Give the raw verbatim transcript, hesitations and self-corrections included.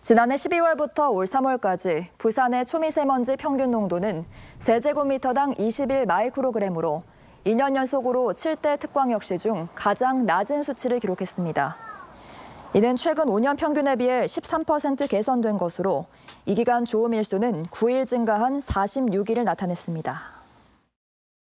지난해 십이월부터 올 삼월까지 부산의 초미세먼지 평균 농도는 세제곱미터당 이십일 마이크로그램으로 이 년 연속으로 칠 대 특광역시 중 가장 낮은 수치를 기록했습니다. 이는 최근 오 년 평균에 비해 십삼 퍼센트 개선된 것으로 이 기간 좋음 일수는 구 일 증가한 사십육 일을 나타냈습니다.